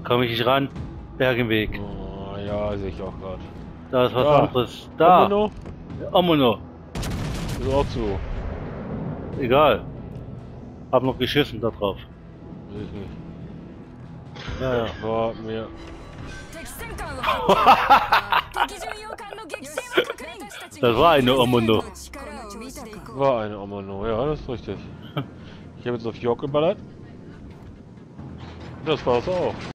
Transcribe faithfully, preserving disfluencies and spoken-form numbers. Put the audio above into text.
komme ich nicht ran. Bergenweg. Oh, ja, sehe ich auch gerade. Da ist was Da. anderes. Da. Omono? Omono. Ist auch zu. Egal. Hab noch geschissen da drauf. Sehe ich nicht. Ja, ja. War mir. Das war eine Omono. War eine Omono, ja, das ist richtig. Ich habe jetzt auf York geballert. Das war's auch.